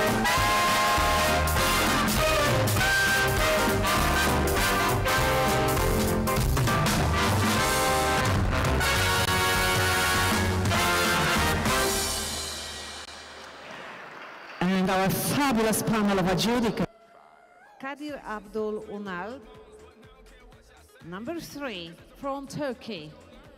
And our fabulous panel of adjudicators. Kadir Abdul Unal, number 3 from Turkey.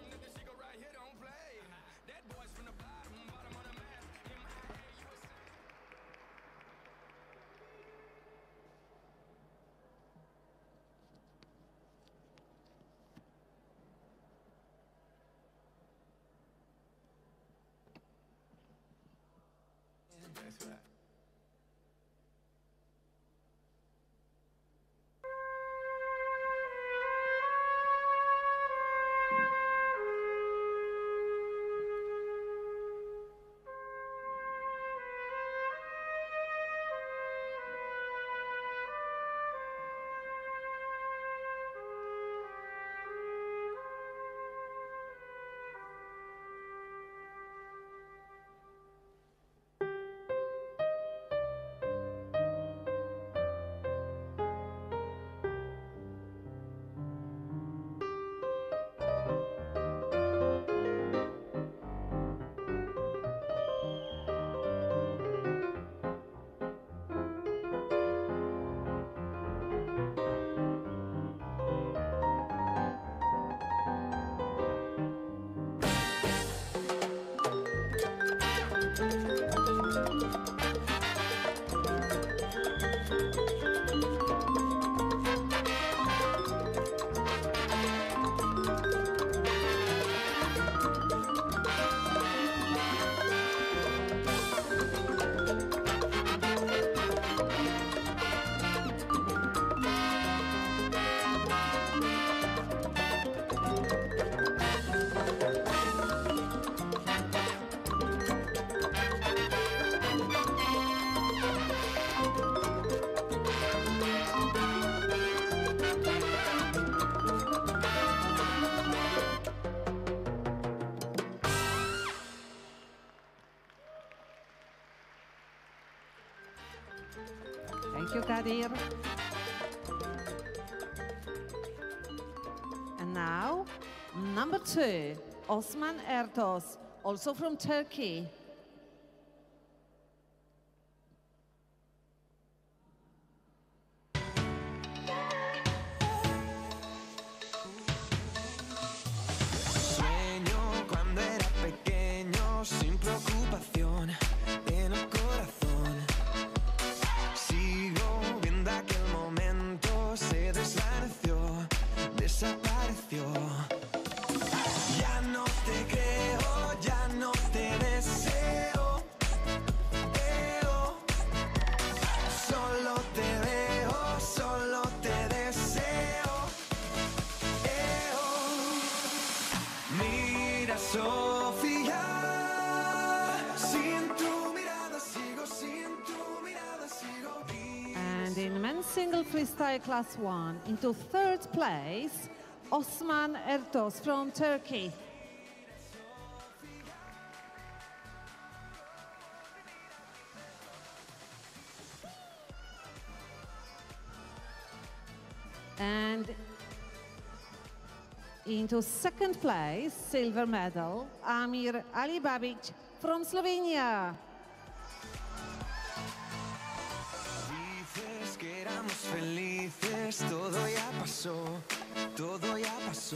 Thank you, Kadir. And now, number 2, Osman Erdos, also from Turkey. And in men's single freestyle class 1, into 3rd place, Osman Erdos from Turkey. And into 2nd place, silver medal, Amir Alibabic from Slovenia. Dices que éramos felices, todo ya pasó, todo ya pasó.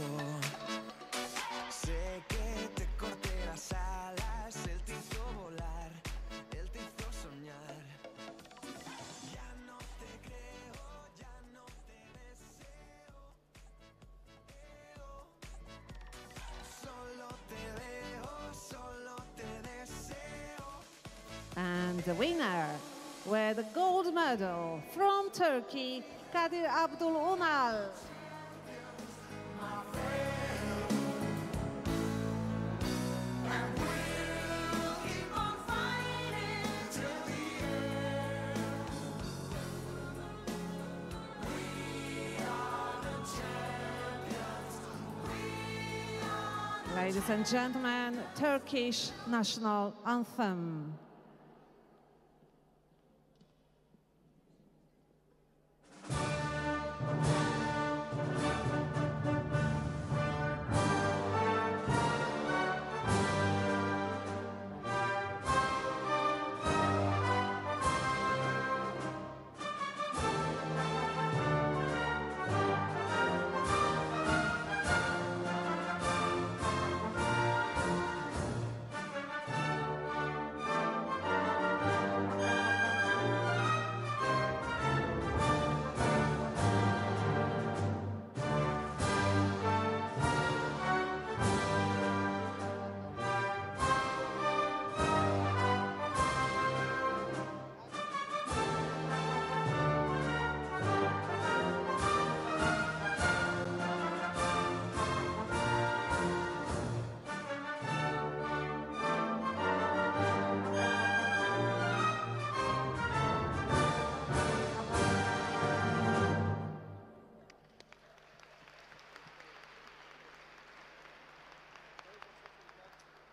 Sé que te corté las alas, él te hizo volar, él te hizo soñar. Ya no te creo, ya no te deseo. Solo te veo, solo te deseo. And the winner with the gold medal from Turkey, Kadir Abdul Unal. Ladies and gentlemen, Turkish national anthem.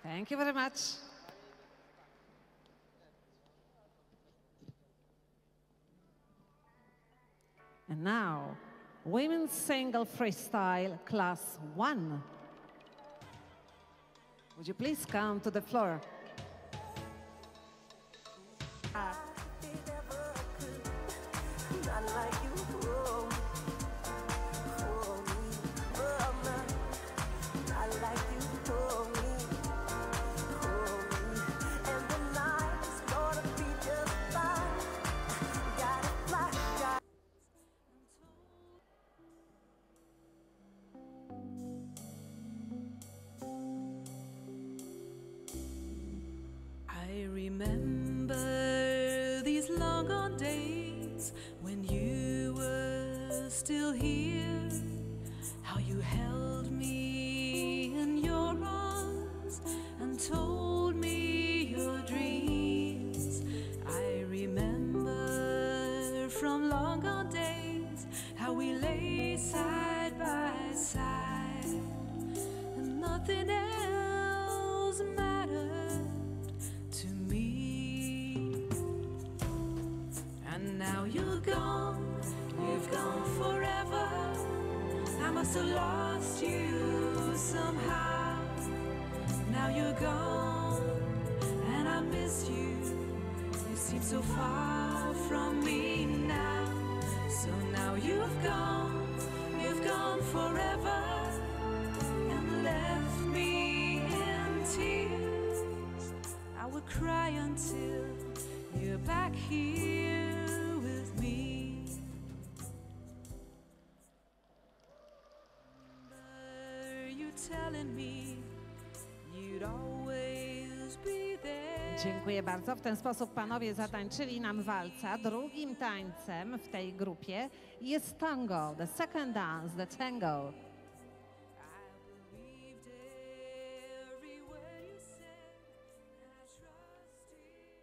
Thank you very much. And now, women's single freestyle class 1. Would you please come to the floor? I remember these long gone days when you were still here, how you held me in your arms and told me your dreams. I remember from long gone days how we lay side by side and nothing else mattered to me. And now you're gone, you've gone forever. I must have lost you somehow. Now you're gone, and I miss you. You seem so far from me now. So now you've gone forever, and left me in tears. I would cry until you're back here with me. Remember you telling me you'd always be there. Dziękuję bardzo. W ten sposób panowie zatańczyli nam walca. Drugim tańcem w tej grupie jest tango, the second dance, the tango. I believed every word you said, and I trusted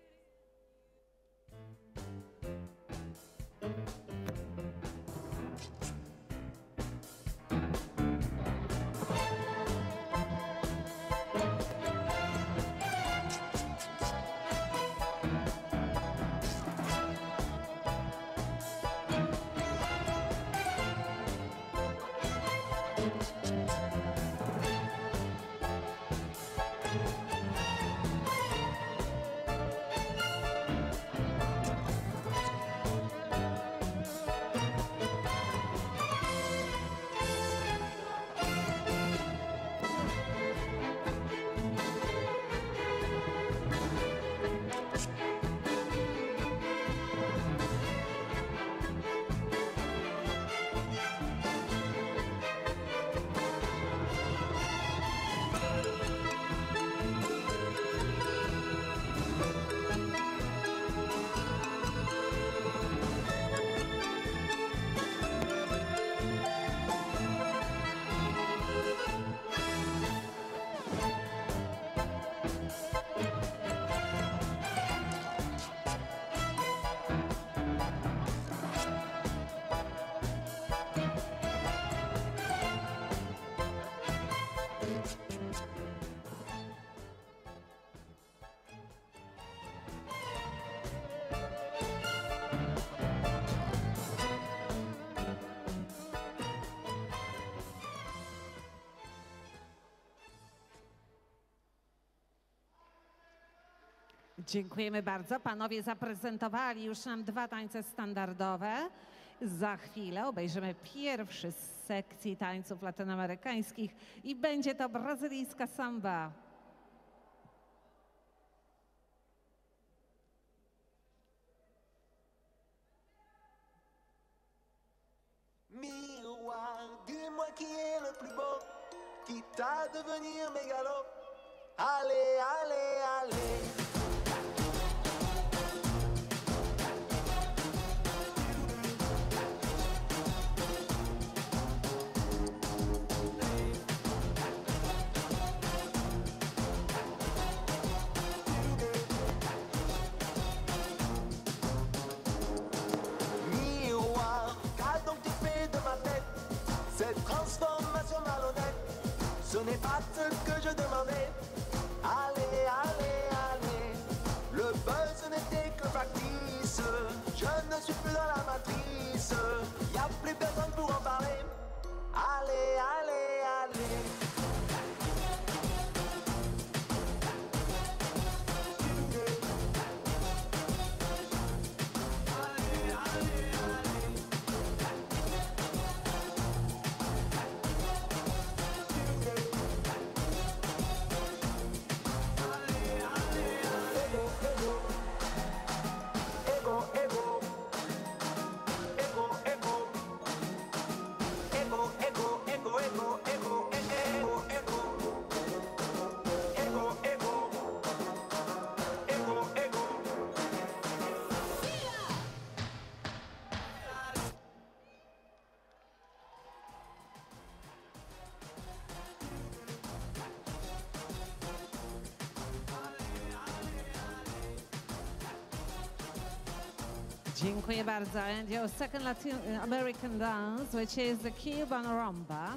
Dziękujemy bardzo. Panowie zaprezentowali już nam dwa tańce standardowe. Za chwilę obejrzymy pierwszy z sekcji tańców latynoamerykańskich i będzie to brazylijska samba. Miroir, dis-moi qui est le plus beau, quitte à devenir mégalo. Allez, allez, allez. Miroir, qu'a donc tu fait de ma tête cette transformation malhonnête? Ce n'est pas ce que je demandais. Allez, allez, allez, le buzz n'était que factice. Je ne suis plus dans la matrice, y a plus personne pour en parler. Allez, allez, allez. Dziękuję bardzo. And your second Latin American dance, which is the Cuban rumba.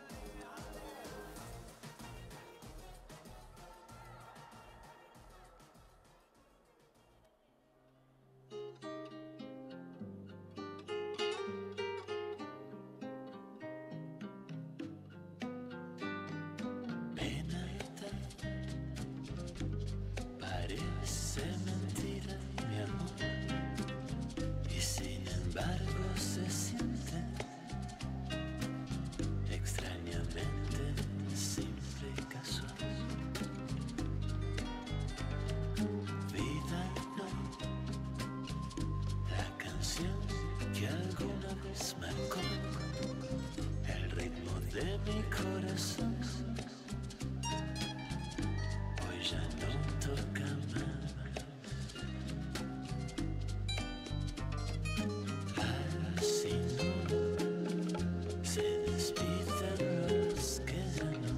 Parece mentira, mi amor, y sin embargo se siente extrañamente simple y casual. Vida no, la canción que alguna vez marcó el ritmo de mi corazón. Hoy ya no toca más. Así no se despiden los que ya no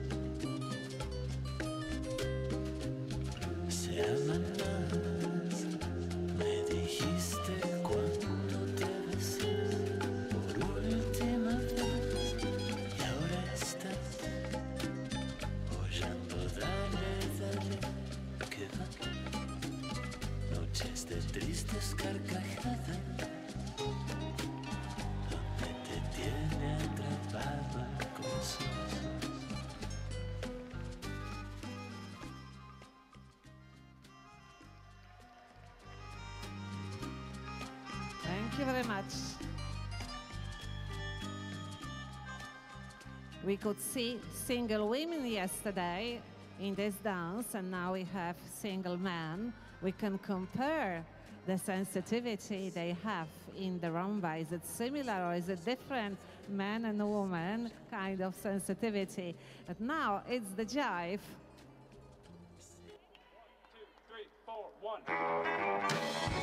se aman más. Me dijiste cuando te besé por última vez y ahora estás oyendo, dale, dale, que va. Noches de tristes carcajadas, donde te tiene atrapado el corazón. Thank you very much. We could see single women yesterday in this dance, and now we have single men. We can compare the sensitivity they have in the rumba. Is it similar or is it different? Man and woman kind of sensitivity. But now it's the jive. 2, 3, 4, 1.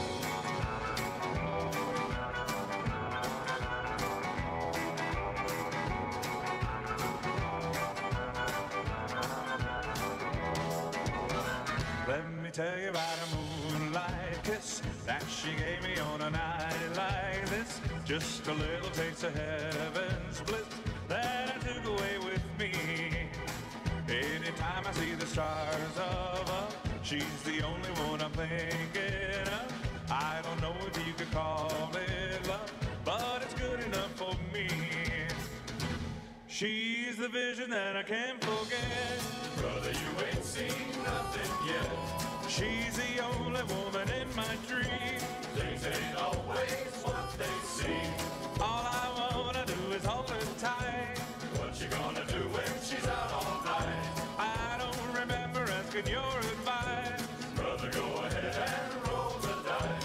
Let me tell you about a moonlight kiss that she gave me on a night like this. Just a little taste of heaven's bliss that I took away with me. Anytime I see the stars above, she's the only one I'm thinking of. I don't know if you could call it love, but it's good enough for me. She's the vision that I can't forget. Brother, you ain't seen nothing yet. She's the only woman in my dream. Things ain't always what they seem. All I wanna do is hold her tight. What you gonna do when she's out all night? I don't remember asking your advice. Brother, go ahead and roll the dice.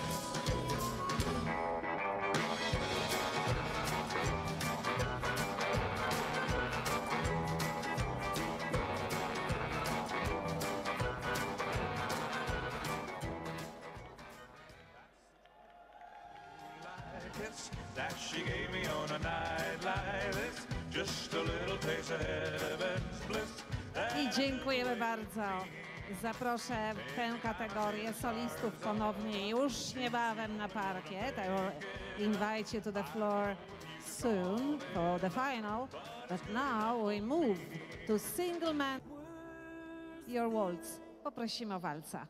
That she gave me on a night like this. Just a little taste of heaven's bliss. I dziękujemy bardzo. Zaproszę tę kategorię solistów ponownie już niebawem na parkiet. I will invite you to the floor soon for the final. But now we move to single man. Words Your Waltz. Poprosimy o walca.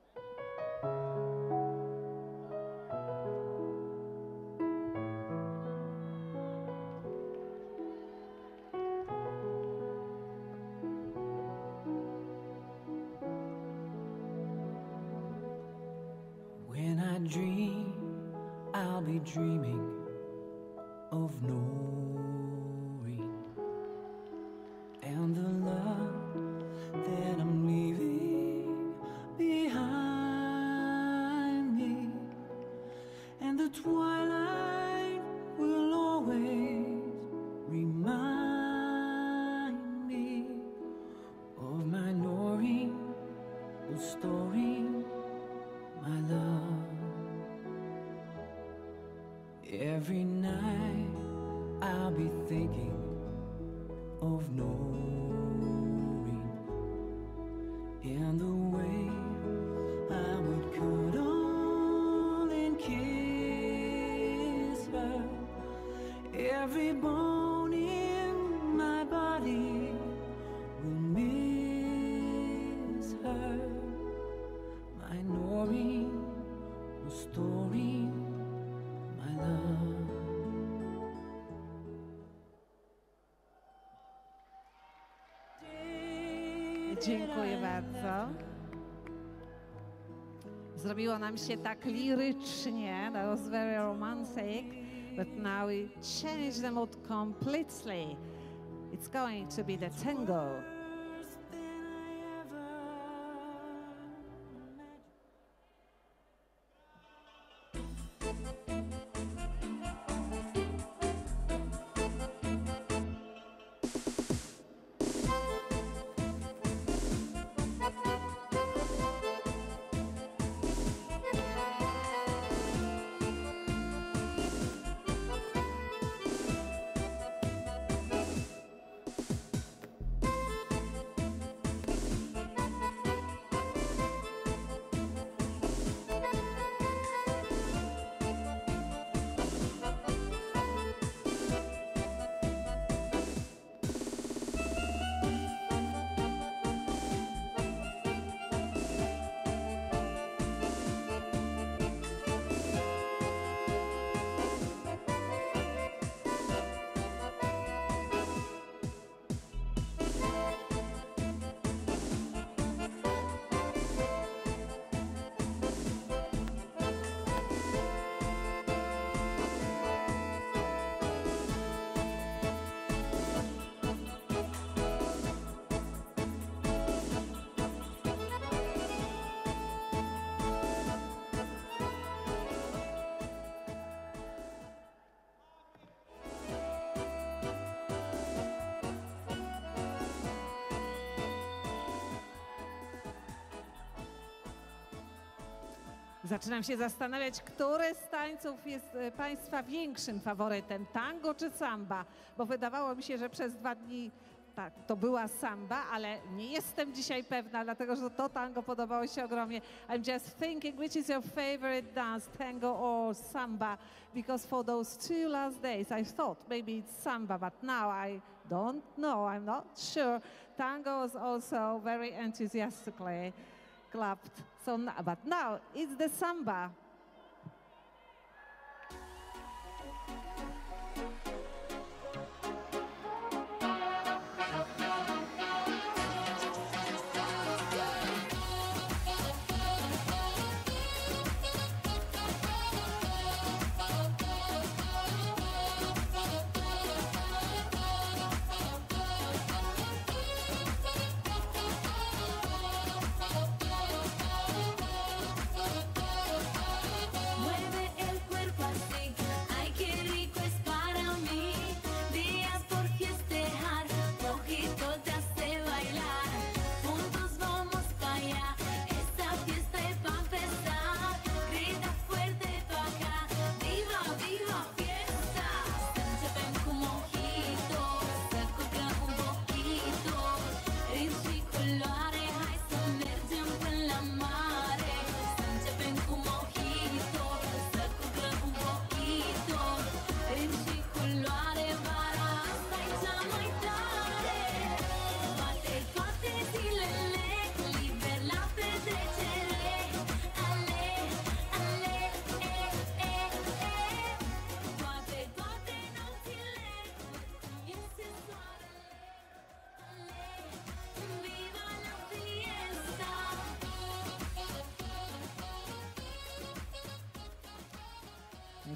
When I dream, I'll be dreaming of knowing and the love that I'm leaving behind me, and the twilight will always remind me of my knowing, restoring my love. Every night I'll be thinking of knowing, and the way I would cuddle and kiss her. Every bone in my body will miss her. My knowing, restoring my love. Dziękuję bardzo. Zrobiło nam się tak lirycznie. That was very romantic. But now we change the mood completely. It's going to be the tango. Zaczynam się zastanawiać, który z tańców jest Państwa większym faworytem, tango czy samba? Bo wydawało mi się, że przez 2 dni tak, to była samba, ale nie jestem dzisiaj pewna, dlatego że to tango podobało się ogromnie. I'm just thinking, which is your favorite dance, tango or samba? Because for those 2 last days, I thought maybe it's samba, but now I don't know, I'm not sure. Tango was also very enthusiastically clapped. So, but now it's the samba.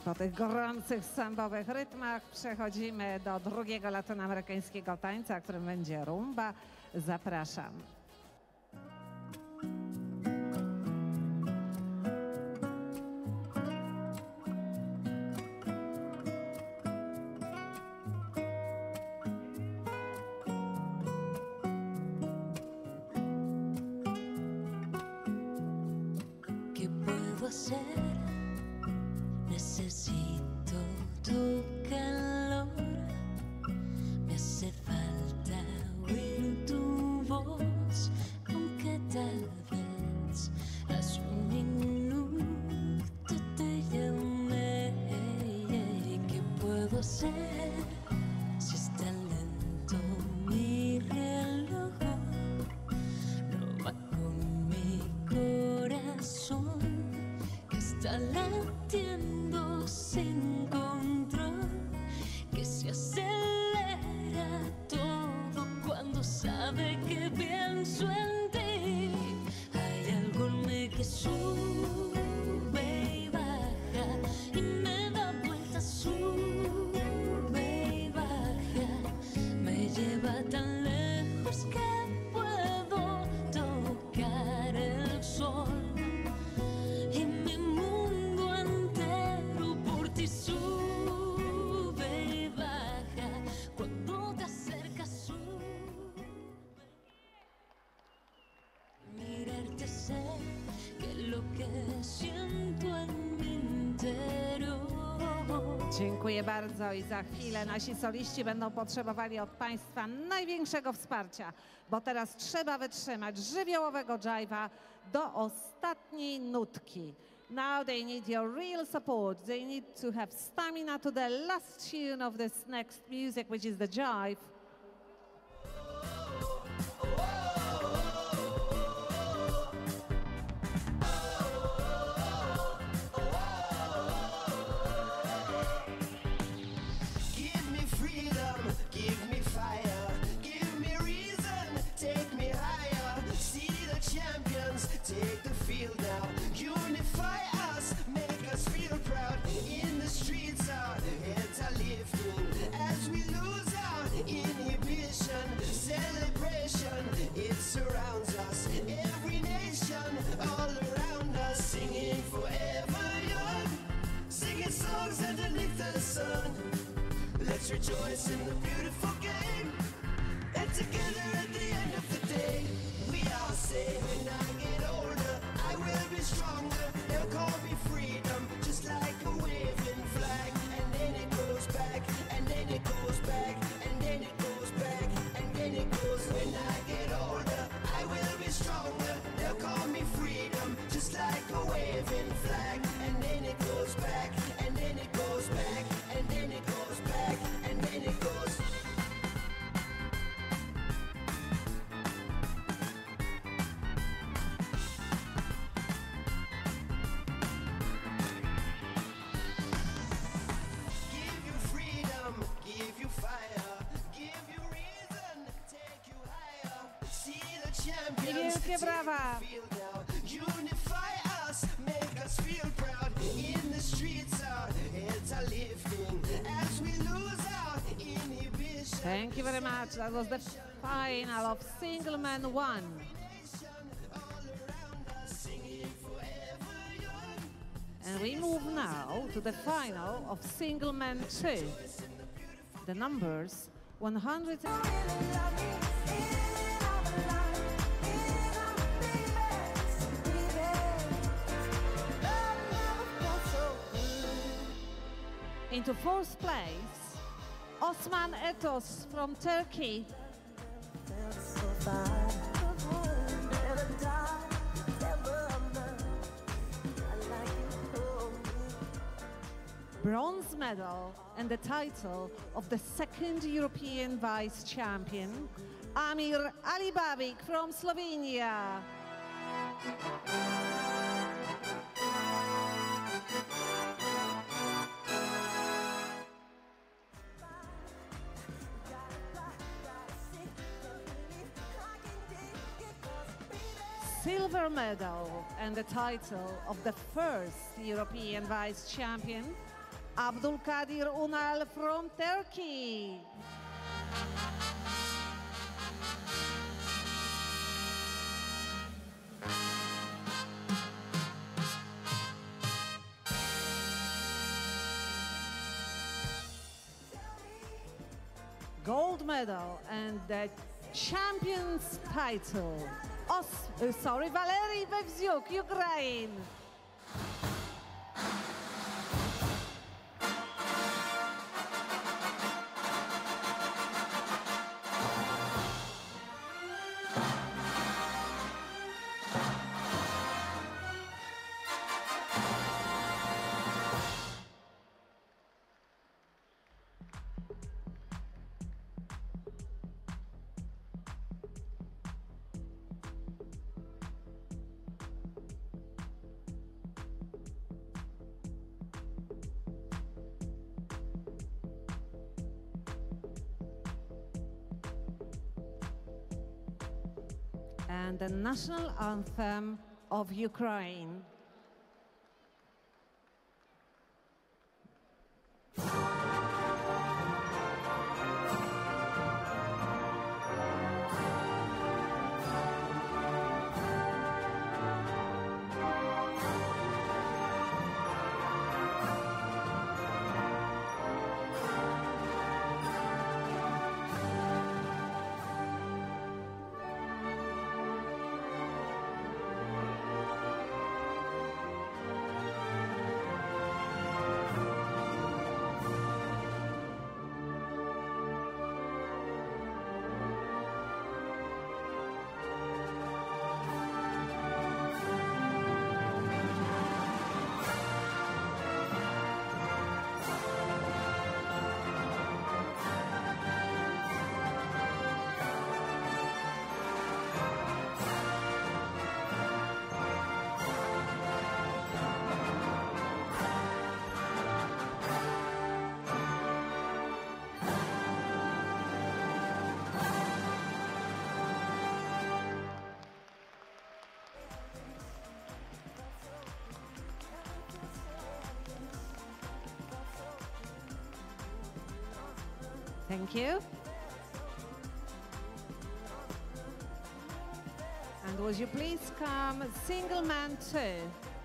Po tych gorących sambowych rytmach przechodzimy do drugiego latynoamerykańskiego tańca, którym będzie rumba. Zapraszam. ¿Qué puedo hacer? Necesito tu calor. Me hace falta oír tu voz, aunque tal vez hace un minuto te llamé. ¿Qué puedo hacer si está lento mi reloj? No va con mi corazón, que está latiendo sin control, que se acelera todo cuando sabe que pienso en ti. Hay algo en mí que sube y baja y me da vueltas, sube y baja, me lleva tan lejos que puedo tocar el sol. Y mi mundo entero por ti sube y baja cuando te acercas, sube. Mirarte sé que lo que siento en mi interior. Dziękuję bardzo i za chwilę nasi soliści będą potrzebowali od Państwa największego wsparcia, bo teraz trzeba wytrzymać żywiołowego dżajwa do ostatniej nutki. Now they need your real support. They need to have stamina to the last tune of this next music, which is the jive. Give me freedom, give me fire, give me reason, take me higher. See the champions, take the field now. Unify us, make us feel proud. In the streets, our heads are lifting as we lose our inhibition. Celebration, it surrounds us. Every nation, all around us, singing forever young, singing songs underneath the sun. Let's rejoice in the beautiful game, and together at the end of the day, we all say, when I get older, I will be stronger. They'll call me freedom, just like a waving flag. And then it goes back, and then it goes back, and then it goes back, and then it goes. When I get older, I will be stronger. They'll call me freedom, just like a waving flag. And then it goes back, and then it goes back, and then it goes back, and then it goes. Give you freedom, give you fire, give you reason, take you higher. See the champions, Wielkie take brawa. the field now. Unify us, make us feel proud. In the streets, our heads are lifting as we lose our inhibition. Thank you very much. That was the final of Single Man 1. And we move now to the final of Single Man 2. The numbers 100. Into fourth place, Osman Etos from Turkey. Bronze medal and the title of the second European vice champion, Amir Alibabik from Slovenia. Silver medal and the title of the first European vice champion, Abdulkadir Unal from Turkey. Gold medal and the champion's title. Valery Bevzyuk, Ukraine. And the national anthem of Ukraine. Thank you. And would you please come single man 2?